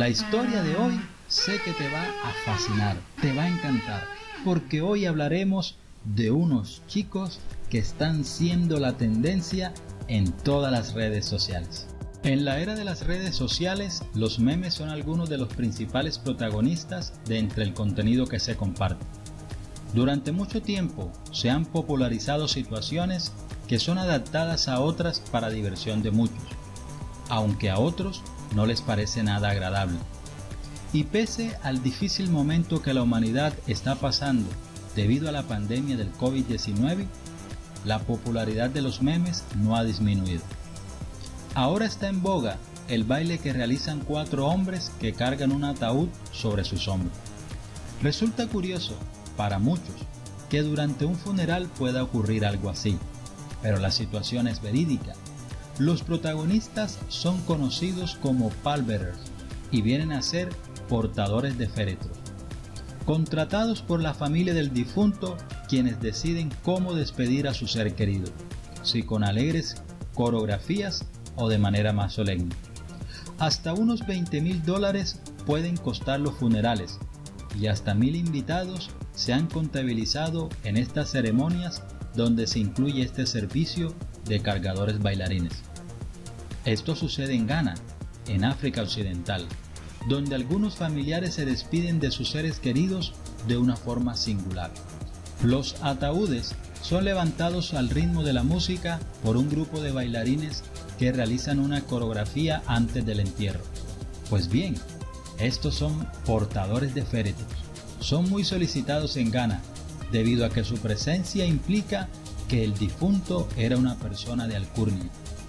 La historia de hoy sé que te va a fascinar, te va a encantar, porque hoy hablaremos de unos chicos que están siendo la tendencia en todas las redes sociales. En la era de las redes sociales, los memes son algunos de los principales protagonistas de entre el contenido que se comparte. Durante mucho tiempo se han popularizado situaciones que son adaptadas a otras para diversión de muchos, aunque a otros no les parece nada agradable. Y pese al difícil momento que la humanidad está pasando debido a la pandemia del COVID-19, la popularidad de los memes no ha disminuido. Ahora está en boga el baile que realizan 4 hombres que cargan un ataúd sobre sus hombros. Resulta curioso para muchos que durante un funeral pueda ocurrir algo así, pero la situación es verídica. Los protagonistas son conocidos como pallbearers y vienen a ser portadores de féretros, contratados por la familia del difunto, quienes deciden cómo despedir a su ser querido, si con alegres coreografías o de manera más solemne. Hasta unos $20,000 pueden costar los funerales y hasta 1,000 invitados se han contabilizado en estas ceremonias donde se incluye este servicio de cargadores bailarines. Esto sucede en Ghana, en África Occidental, donde algunos familiares se despiden de sus seres queridos de una forma singular. Los ataúdes son levantados al ritmo de la música por un grupo de bailarines que realizan una coreografía antes del entierro. Pues bien, estos son portadores de féretros. Son muy solicitados en Ghana, debido a que su presencia implica que el difunto era una persona de alcurnia.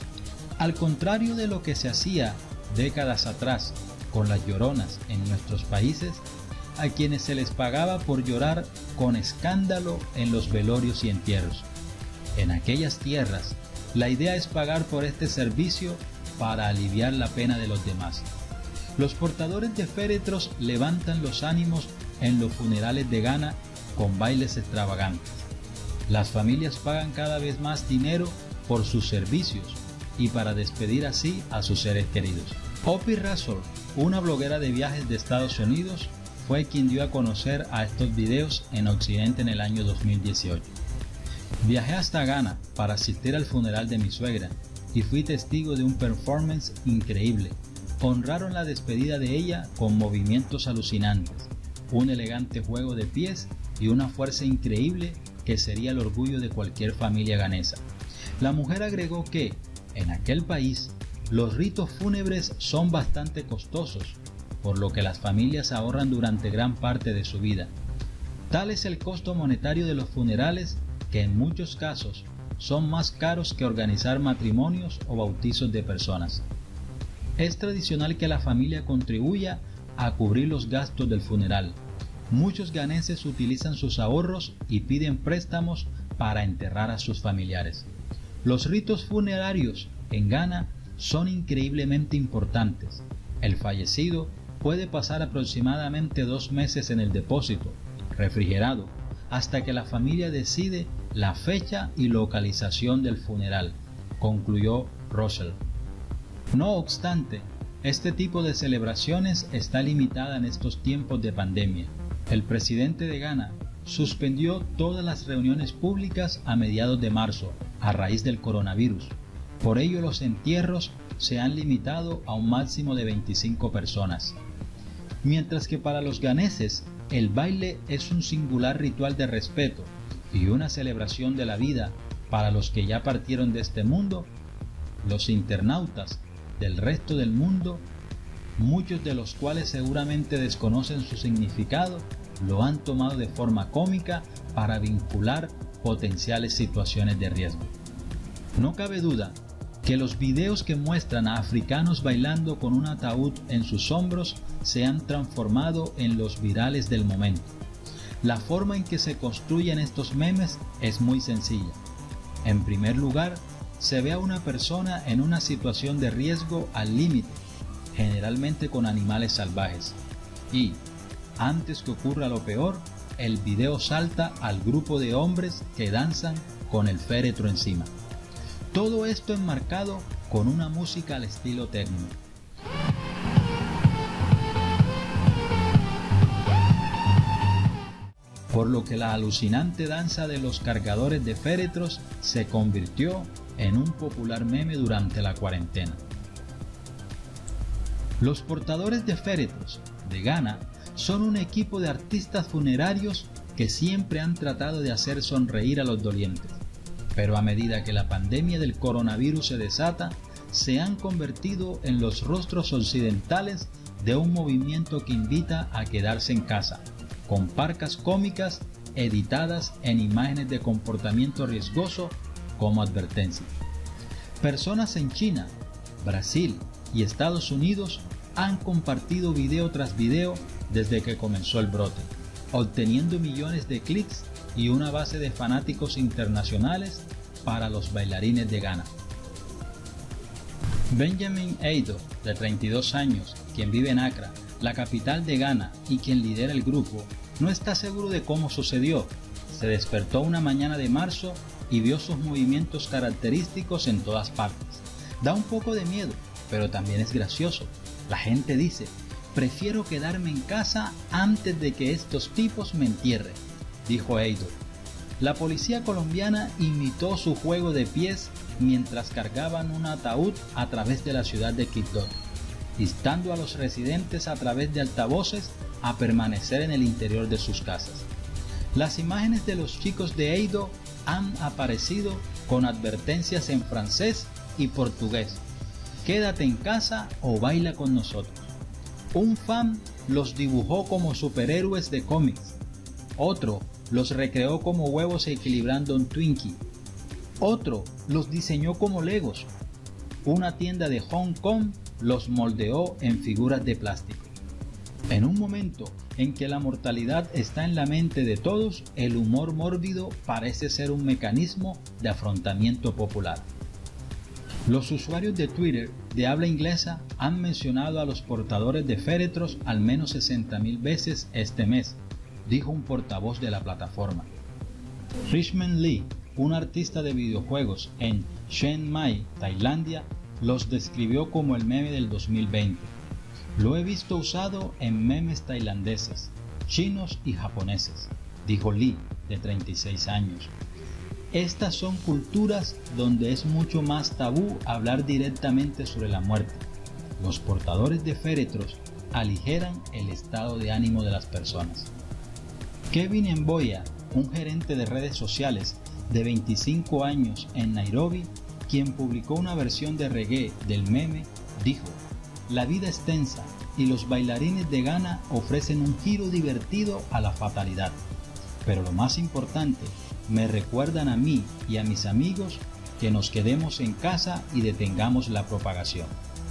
Al contrario de lo que se hacía décadas atrás con las lloronas en nuestros países, a quienes se les pagaba por llorar con escándalo en los velorios y entierros. En aquellas tierras, la idea es pagar por este servicio para aliviar la pena de los demás. Los portadores de féretros levantan los ánimos en los funerales de Ghana con bailes extravagantes. Las familias pagan cada vez más dinero por sus servicios y para despedir así a sus seres queridos. Opie Russell, una bloguera de viajes de Estados Unidos, fue quien dio a conocer a estos videos en Occidente en el año 2018. Viajé hasta Ghana para asistir al funeral de mi suegra y fui testigo de un performance increíble. Honraron la despedida de ella con movimientos alucinantes, un elegante juego de pies y una fuerza increíble que sería el orgullo de cualquier familia ghanesa. La mujer agregó que, en aquel país, los ritos fúnebres son bastante costosos, por lo que las familias ahorran durante gran parte de su vida. Tal es el costo monetario de los funerales que en muchos casos son más caros que organizar matrimonios o bautizos de personas. Es tradicional que la familia contribuya a cubrir los gastos del funeral. Muchos ghaneses utilizan sus ahorros y piden préstamos para enterrar a sus familiares. Los ritos funerarios en Ghana son increíblemente importantes. El fallecido puede pasar aproximadamente 2 meses en el depósito, refrigerado, hasta que la familia decide la fecha y localización del funeral, concluyó Russell. No obstante, este tipo de celebraciones está limitada en estos tiempos de pandemia. El presidente de Ghana suspendió todas las reuniones públicas a mediados de marzo a raíz del coronavirus. Por ello, los entierros se han limitado a un máximo de 25 personas. Mientras que para los ghaneses, el baile es un singular ritual de respeto y una celebración de la vida para los que ya partieron de este mundo, los internautas del resto del mundo, muchos de los cuales seguramente desconocen su significado, lo han tomado de forma cómica para vincular potenciales situaciones de riesgo. No cabe duda que los videos que muestran a africanos bailando con un ataúd en sus hombros se han transformado en los virales del momento. La forma en que se construyen estos memes es muy sencilla. En primer lugar, se ve a una persona en una situación de riesgo al límite, generalmente con animales salvajes. Y, antes que ocurra lo peor, el video salta al grupo de hombres que danzan con el féretro encima. Todo esto enmarcado con una música al estilo techno. por lo que la alucinante danza de los cargadores de féretros se convirtió en un popular meme durante la cuarentena. Los portadores de féretros de Ghana son un equipo de artistas funerarios que siempre han tratado de hacer sonreír a los dolientes, pero a medida que la pandemia del coronavirus se desata, se han convertido en los rostros occidentales de un movimiento que invita a quedarse en casa, con parcas cómicas editadas en imágenes de comportamiento riesgoso como advertencia. Personas en China, Brasil y Estados Unidos han compartido video tras video desde que comenzó el brote, obteniendo millones de clics y una base de fanáticos internacionales para los bailarines de Ghana. Benjamin Eido, de 32 años, quien vive en Accra, la capital de Ghana, y quien lidera el grupo, no está seguro de cómo sucedió. Se despertó una mañana de marzo y vio sus movimientos característicos en todas partes. Da un poco de miedo, pero también es gracioso. La gente dice: prefiero quedarme en casa antes de que estos tipos me entierren, dijo Eido. La policía colombiana imitó su juego de pies mientras cargaban un ataúd a través de la ciudad de Quito, instando a los residentes a través de altavoces a permanecer en el interior de sus casas. Las imágenes de los chicos de Eido han aparecido con advertencias en francés y portugués: quédate en casa o baila con nosotros. Un fan los dibujó como superhéroes de cómics, otro los recreó como huevos equilibrando un Twinkie, otro los diseñó como Legos. Una tienda de Hong Kong los moldeó en figuras de plástico. En un momento en que la mortalidad está en la mente de todos, el humor mórbido parece ser un mecanismo de afrontamiento popular. Los usuarios de Twitter de habla inglesa han mencionado a los portadores de féretros al menos 60.000 veces este mes, dijo un portavoz de la plataforma. Richmond Lee, un artista de videojuegos en Chiang Mai, Tailandia, los describió como el meme del 2020. Lo he visto usado en memes tailandeses, chinos y japoneses, dijo Lee, de 36 años. Estas son culturas donde es mucho más tabú hablar directamente sobre la muerte. Los portadores de féretros aligeran el estado de ánimo de las personas. Kevin Mboya, un gerente de redes sociales de 25 años en Nairobi, quien publicó una versión de reggae del meme, dijo: la vida es tensa y los bailarines de Ghana ofrecen un giro divertido a la fatalidad. Pero lo más importante, me recuerdan a mí y a mis amigos que nos quedemos en casa y detengamos la propagación.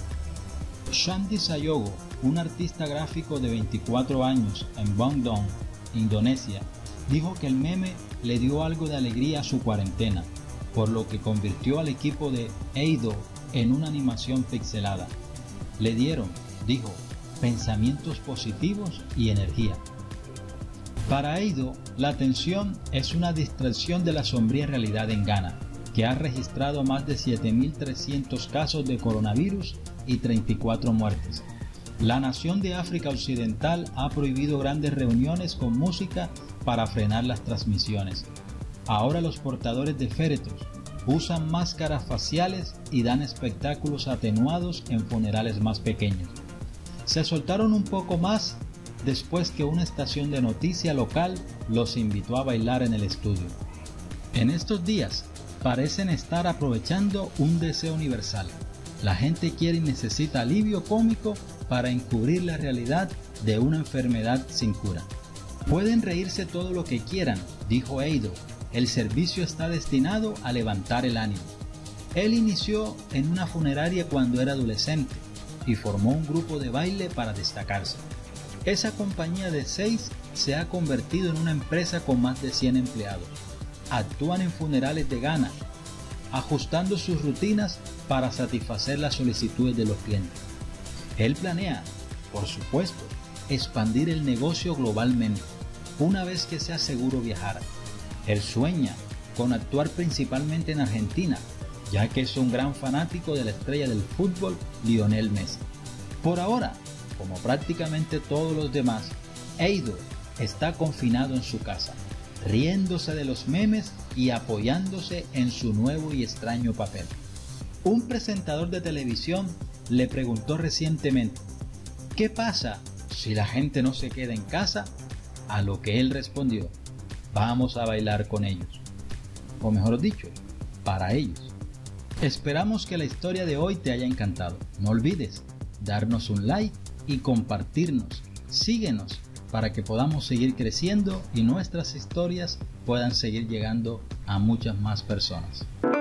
Shandy Sayogo, un artista gráfico de 24 años en Bandung, Indonesia, dijo que el meme le dio algo de alegría a su cuarentena, por lo que convirtió al equipo de Eido en una animación pixelada. Le dieron, dijo, pensamientos positivos y energía. Para Eido, la tensión es una distracción de la sombría realidad en Ghana, que ha registrado más de 7.300 casos de coronavirus y 34 muertes. La nación de África Occidental ha prohibido grandes reuniones con música para frenar las transmisiones. Ahora los portadores de féretros usan máscaras faciales y dan espectáculos atenuados en funerales más pequeños. Se soltaron un poco más después que una estación de noticia local los invitó a bailar en el estudio. En estos días parecen estar aprovechando un deseo universal. La gente quiere y necesita alivio cómico para encubrir la realidad de una enfermedad sin cura. Pueden reírse todo lo que quieran, dijo Eido. El servicio está destinado a levantar el ánimo. Él inició en una funeraria cuando era adolescente y formó un grupo de baile para destacarse. Esa compañía de 6 se ha convertido en una empresa con más de 100 empleados. Actúan en funerales de Ghana, ajustando sus rutinas para satisfacer las solicitudes de los clientes. Él planea, por supuesto, expandir el negocio globalmente, una vez que sea seguro viajar. Él sueña con actuar principalmente en Argentina, ya que es un gran fanático de la estrella del fútbol Lionel Messi. Por ahora, como prácticamente todos los demás, Eido está confinado en su casa, riéndose de los memes y apoyándose en su nuevo y extraño papel. Un presentador de televisión le preguntó recientemente: ¿qué pasa si la gente no se queda en casa? A lo que él respondió: vamos a bailar con ellos. O mejor dicho, para ellos. Esperamos que la historia de hoy te haya encantado. No olvides darnos un like y compartirnos. Síguenos para que podamos seguir creciendo y nuestras historias puedan seguir llegando a muchas más personas.